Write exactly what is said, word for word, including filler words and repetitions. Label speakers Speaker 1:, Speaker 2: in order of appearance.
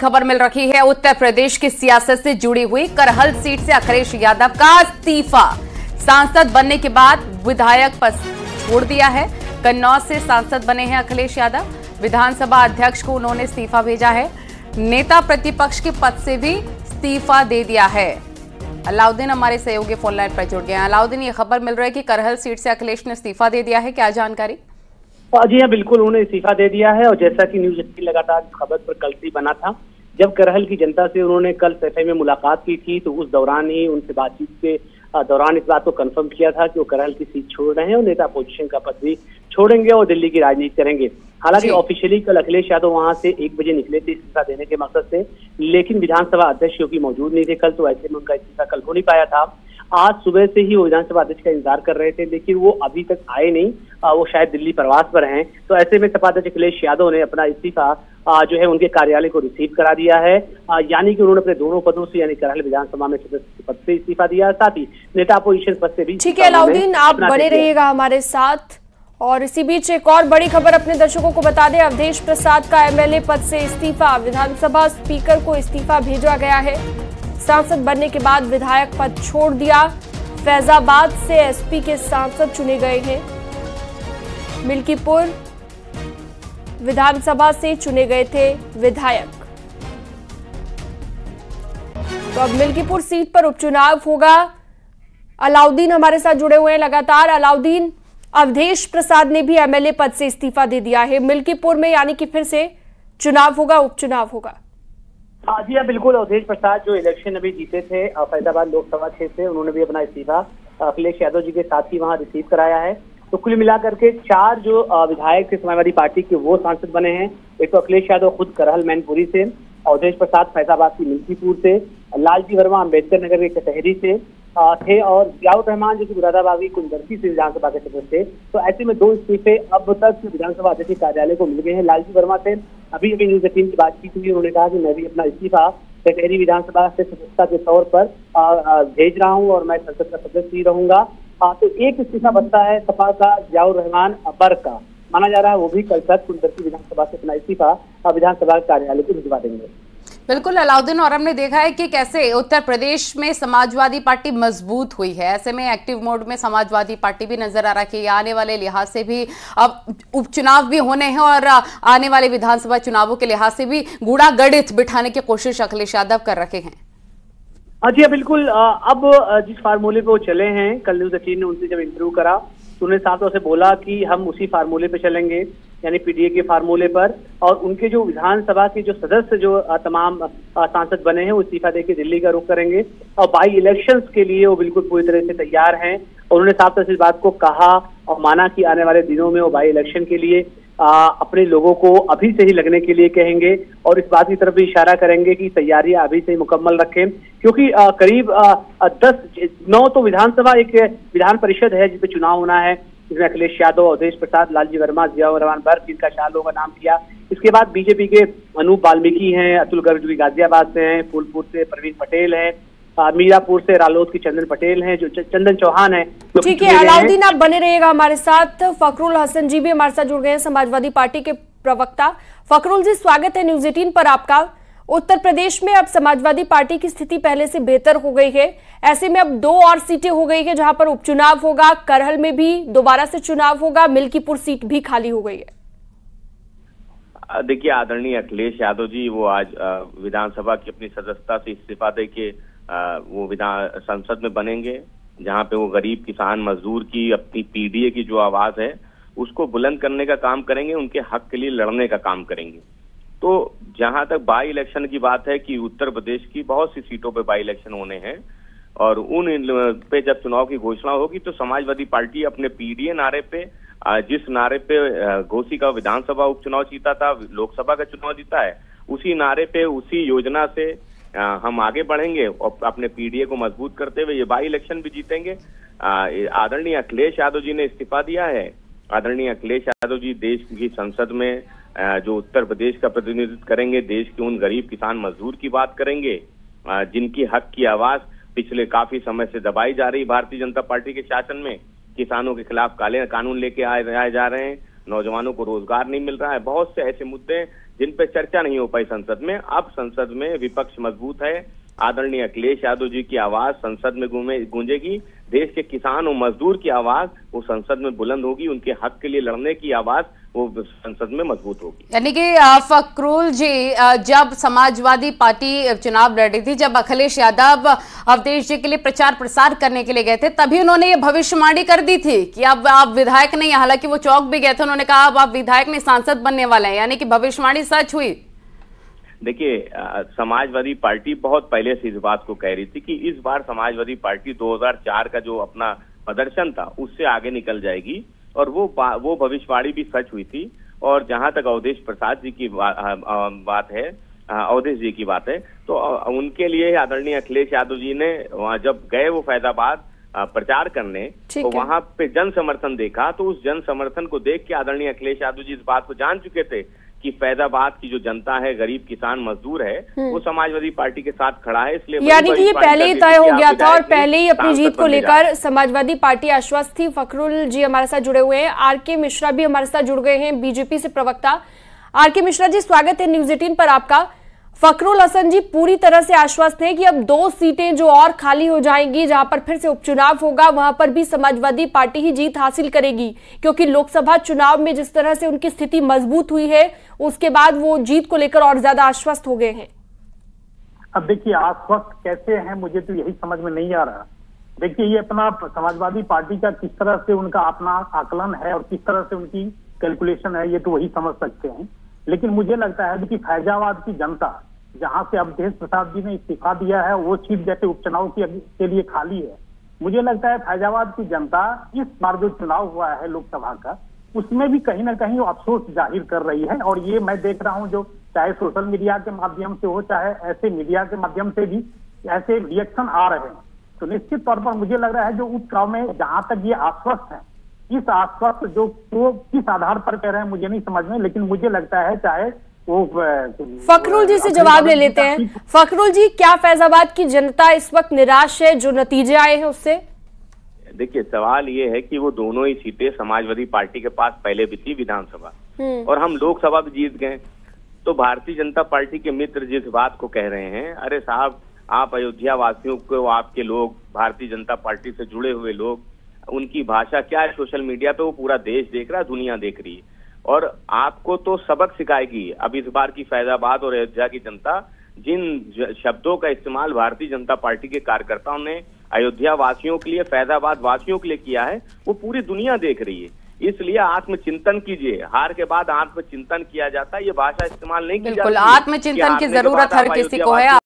Speaker 1: खबर मिल रही है उत्तर प्रदेश की सियासत से जुड़ी हुई। करहल सीट से अखिलेश यादव का इस्तीफा। सांसद बनने के बाद विधायक पद छोड़ दिया है। कन्नौज से सांसद बने हैं अखिलेश यादव। विधानसभा अध्यक्ष को उन्होंने इस्तीफा भेजा है। नेता प्रतिपक्ष के पद से भी इस्तीफा दे दिया है। अलाउद्दीन हमारे सहयोगी फोन लाइन पर जुड़ गए हैं। अलाउद्दीन, ये खबर मिल रही है कि करहल सीट से अखिलेश ने इस्तीफा दे दिया है, क्या जानकारी?
Speaker 2: जी हाँ, बिल्कुल, उन्होंने इस्तीफा दे दिया है। और जैसा कि न्यूज एटीन लगातार खबर पर कल से बना था, जब करहल की जनता से उन्होंने कल सफाई में मुलाकात की थी तो उस दौरान ही उनसे बातचीत के दौरान इस बात को कंफर्म किया था कि वो करहल की सीट छोड़ रहे हैं और नेता अपोजिशन का पद भी छोड़ेंगे और दिल्ली की राजनीति करेंगे। हालांकि ऑफिशियली कल अखिलेश यादव वहां से एक बजे निकले थे इस्तीफा देने के मकसद से, लेकिन विधानसभा अध्यक्ष क्योंकि मौजूद नहीं थे कल, तो ऐसे में उनका इस्तीफा कल हो नहीं पाया था। आज सुबह से ही वो विधानसभा अध्यक्ष का इंतजार कर रहे थे, लेकिन वो अभी तक आए नहीं। वो शायद दिल्ली प्रवास पर हैं। तो ऐसे में सपा अध्यक्ष अखिलेश यादव ने अपना इस्तीफा जो है उनके कार्यालय को रिसीव करा दिया है। यानी कि उन्होंने अपने दोनों पदों से, यानी करहल विधानसभा में सदस्य पद से इस्तीफा दिया, साथ ही नेता अपोजिशन पद से भी।
Speaker 3: ठीक है अलाउद्दीन, आप बने रहिएगा हमारे साथ। और इसी बीच एक और बड़ी खबर अपने दर्शकों को बता दें, अवधेश प्रसाद का एमएलए पद से इस्तीफा। विधानसभा स्पीकर को इस्तीफा भेजा गया है। सांसद बनने के बाद विधायक पद छोड़ दिया। फैजाबाद से एसपी के सांसद चुने गए हैं। मिल्कीपुर विधानसभा से चुने गए थे विधायक। तो अब मिल्कीपुर सीट पर उपचुनाव होगा। अलाउद्दीन हमारे साथ जुड़े हुए हैं लगातार। अलाउद्दीन, अवधेश प्रसाद ने भी एमएलए पद से इस्तीफा दे दिया है। मिल्कीपुर में यानी कि फिर से चुनाव होगा, उपचुनाव होगा।
Speaker 2: जी हाँ, बिल्कुल। अवधेश प्रसाद जो इलेक्शन अभी जीते थे फैजाबाद लोकसभा क्षेत्र से, उन्होंने भी अपना इस्तीफा अखिलेश यादव जी के साथ ही वहां रिसीव कराया है। तो कुल मिलाकर के चार जो विधायक थे समाजवादी पार्टी के, वो सांसद बने हैं। एक तो अखिलेश यादव खुद करहल मैनपुरी से, अवधेश प्रसाद फैजाबाद की मिल्कीपुर से, लालजी वर्मा अम्बेडकर नगर के कचहरी से थे, और जियाउर रहमान जो कि मुरादाबादी कुंदरसी से विधानसभा के सदस्य थे। तो ऐसे में दो इस्तीफे अब तक विधानसभा अध्यक्ष कार्यालय को मिल गए हैं। लालजी वर्मा से अभी अभी न्यूज एटीन की बातचीत हुई, उन्होंने कहा कि मैं भी अपना इस्तीफा कचहरी विधानसभा से सदस्यता के तौर पर भेज रहा हूँ और मैं संसद का सदस्य ही रहूंगा। तो एक इस्तीफा बचता है सपा का जियाउर रहमान अबर का, माना जा रहा है वो भी कल तक कुंदरसी विधानसभा से अपना इस्तीफा विधानसभा कार्यालय को भिजवा देंगे।
Speaker 1: बिल्कुल अलाउद्दीन, और हमने देखा है कि कैसे उत्तर प्रदेश में समाजवादी पार्टी मजबूत हुई है। ऐसे में एक्टिव मोड में समाजवादी पार्टी भी नजर आ रही है। आने वाले लिहाज से भी अब उपचुनाव भी होने हैं और आने वाले विधानसभा चुनावों के लिहाज से भी गूढ़ा गणित बिठाने की कोशिश अखिलेश यादव कर रहे हैं।
Speaker 2: जी बिल्कुल। अब जिस फार्मूले पे वो चले हैं, कल न्यूज एटीन ने उनसे जब इंटरव्यू करा तो उन्होंने साफ तौर से बोला कि हम उसी फार्मूले पे चलेंगे, यानी पीडीए के फार्मूले पर। और उनके जो विधानसभा के जो सदस्य जो तमाम सांसद बने हैं वो इस्तीफा देकर दिल्ली का रुख करेंगे और बाई इलेक्शंस के लिए वो बिल्कुल पूरी तरह से तैयार हैं। और उन्होंने साफ तौर से इस बात को कहा और माना कि आने वाले दिनों में वो बाई इलेक्शन के लिए आ, अपने लोगों को अभी से ही लगने के लिए कहेंगे और इस बात की तरफ भी इशारा करेंगे कि तैयारियां अभी से ही मुकम्मल रखें, क्योंकि आ, करीब आ, दस नौ तो विधानसभा एक विधान परिषद है जिसपे चुनाव होना है, जिसमें अखिलेश यादव, अवधेश प्रसाद, लालजी वर्मा, जियाउर रहमान बर्ग, जिनका शाह लोगों का नाम किया। इसके बाद बीजेपी के अनूप वाल्मीकि हैं, अतुल गर्ग जो कि गाजियाबाद से हैं, फूलपुर से प्रवीण पटेल हैं, मीरापुर से रालोद की चंदन पटेल हैं, जो चंदन चौहान है।
Speaker 3: ठीक है अलाउद्दीन, आप बने रहिएगा हमारे साथ। फखरुल हसन जी भी हमारे साथ जुड़ गए हैं, समाजवादी पार्टी के प्रवक्ता। फखरुल जी, स्वागत है न्यूज एटीन पर आपका। उत्तर प्रदेश में अब समाजवादी पार्टी की स्थिति पहले से बेहतर हो गई है। ऐसे में अब दो और सीटें हो गई है जहां पर उपचुनाव होगा। करहल में भी दोबारा से चुनाव होगा, मिल्कीपुर सीट भी खाली हो गई है।
Speaker 4: देखिए, आदरणीय अखिलेश यादव जी वो आज विधानसभा की अपनी सदस्यता से इस्तीफा दे के वो विधान संसद में बनेंगे, जहां पे वो गरीब किसान मजदूर की अपनी पीडीए की जो आवाज है उसको बुलंद करने का काम करेंगे, उनके हक के लिए लड़ने का काम करेंगे। तो जहां तक बाई इलेक्शन की बात है कि उत्तर प्रदेश की बहुत सी सीटों पे बाई इलेक्शन होने हैं और उन पे जब चुनाव की घोषणा होगी तो समाजवादी पार्टी अपने पीडीए नारे पे, जिस नारे पे घोसी का विधानसभा उपचुनाव जीता था, लोकसभा का चुनाव जीता है, उसी नारे पे, उसी योजना से आ, हम आगे बढ़ेंगे और अपने पीडीए को मजबूत करते हुए ये बाई इलेक्शन भी जीतेंगे। आदरणीय अखिलेश यादव जी ने इस्तीफा दिया है। आदरणीय अखिलेश यादव जी देश की संसद में आ, जो उत्तर प्रदेश का प्रतिनिधित्व करेंगे, देश के उन गरीब किसान मजदूर की बात करेंगे आ, जिनकी हक की आवाज पिछले काफी समय से दबाई जा रही भारतीय जनता पार्टी के शासन में। किसानों के खिलाफ काले कानून लेके आए, आए जा रहे हैं, नौजवानों को रोजगार नहीं मिल रहा है, बहुत से ऐसे मुद्दे जिन पे चर्चा नहीं हो पाई संसद में। अब संसद में विपक्ष मजबूत है, आदरणीय अखिलेश यादव जी की आवाज संसद में गूंजेगी, देश के किसान और मजदूर की आवाज वो संसद में बुलंद होगी, उनके हक के लिए लड़ने की आवाज वो संसद में मजबूत होगी।
Speaker 1: यानी कि फकरुल जी, जब समाजवादी पार्टी चुनाव लड़ रही थी, जब अखिलेश यादव अवधेश जी के लिए प्रचार प्रसार करने के लिए गए थे, तभी उन्होंने ये भविष्यवाणी कर दी थी कि अब आप विधायक नहीं, हालांकि वो चौक भी गए थे, उन्होंने कहा अब आप विधायक नहीं सांसद बनने वाले हैं, यानी कि भविष्यवाणी सच हुई।
Speaker 4: देखिए, समाजवादी पार्टी बहुत पहले से इस बात को कह रही थी कि इस बार समाजवादी पार्टी दो हज़ार चार का जो अपना प्रदर्शन था उससे आगे निकल जाएगी, और वो वो भविष्यवाणी भी सच हुई थी। और जहां तक अवधेश प्रसाद जी की बा, बात है, अवधेश जी की बात है, तो उनके लिए आदरणीय अखिलेश यादव जी ने वहां जब गए वो फैजाबाद प्रचार करने, तो वहां पे जन समर्थन देखा, तो उस जन समर्थन को देख के आदरणीय अखिलेश यादव जी इस बात को जान चुके थे कि फैजाबाद की जो जनता है, गरीब किसान मजदूर है, वो समाजवादी पार्टी के साथ खड़ा है। इसलिए
Speaker 3: यानी कि ये पहले ही तय हो गया था और पहले ही अपनी जीत को लेकर समाजवादी पार्टी आश्वस्त थी। फकरुल जी हमारे साथ जुड़े हुए हैं, आर के मिश्रा भी हमारे साथ जुड़ गए हैं, बीजेपी से प्रवक्ता। आर के मिश्रा जी, स्वागत है न्यूज एटीन पर आपका। फकरुल हसन जी पूरी तरह से आश्वस्त हैं कि अब दो सीटें जो और खाली हो जाएंगी, जहां पर फिर से उपचुनाव होगा, वहां पर भी समाजवादी पार्टी ही जीत हासिल करेगी, क्योंकि लोकसभा चुनाव में जिस तरह से उनकी स्थिति मजबूत हुई है, उसके बाद वो जीत को लेकर और ज्यादा आश्वस्त हो गए हैं।
Speaker 5: अब देखिए, आश्वस्त कैसे हैं मुझे तो यही समझ में नहीं आ रहा। देखिए, ये अपना समाजवादी पार्टी का किस तरह से उनका अपना आकलन है और किस तरह से उनकी कैलकुलेशन है, ये तो वही समझ सकते हैं। लेकिन मुझे लगता है कि फैजाबाद की जनता, जहां से अवधेश प्रसाद जी ने इस्तीफा दिया है, वो सीट जैसे उपचुनाव के लिए खाली है। मुझे लगता है फैजाबाद की जनता इस बार जो चुनाव हुआ है लोकसभा का, उसमें भी कहीं ना कहीं अफसोस जाहिर कर रही है। और ये मैं देख रहा हूं, जो चाहे सोशल मीडिया के माध्यम से हो, चाहे ऐसे मीडिया के माध्यम से भी ऐसे रिएक्शन आ रहे हैं। तो निश्चित तौर पर मुझे लग रहा है जो उपचुनाव में जहां तक ये आश्वस्त है, इस आश्वस्त जो वो किस आधार पर कह रहे हैं मुझे नहीं समझ में, लेकिन मुझे लगता है चाहे वो
Speaker 3: फकरुल जी से जवाब ले लेते हैं। फकरुल जी, क्या फैजाबाद की जनता इस वक्त निराश है जो नतीजे आए हैं उससे?
Speaker 4: देखिए, सवाल ये है कि वो दोनों ही सीटें समाजवादी पार्टी के पास पहले भी थी विधानसभा, और हम लोकसभा भी जीत गए। तो भारतीय जनता पार्टी के मित्र जिस बात को कह रहे हैं, अरे साहब, आप अयोध्या वासियों को, आपके लोग, भारतीय जनता पार्टी से जुड़े हुए लोग, उनकी भाषा क्या है सोशल मीडिया पे, वो पूरा देश देख रहा है, दुनिया देख रही है, और आपको तो सबक सिखाएगी। अब इस बार की फैजाबाद और अयोध्या की जनता, जिन शब्दों का इस्तेमाल भारतीय जनता पार्टी के कार्यकर्ताओं ने अयोध्या वासियों के लिए, फैजाबाद वासियों के लिए किया है, वो पूरी दुनिया देख रही है। इसलिए आत्मचिंतन कीजिए, हार के बाद आत्मचिंतन किया जाता है, ये भाषा इस्तेमाल नहीं की जाती।
Speaker 1: बिल्कुल, आत्मचिंतन की जरूरत हर किसी को है।